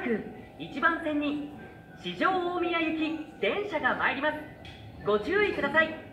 く1番線に四条大宮行き電車が参ります。ご注意ください。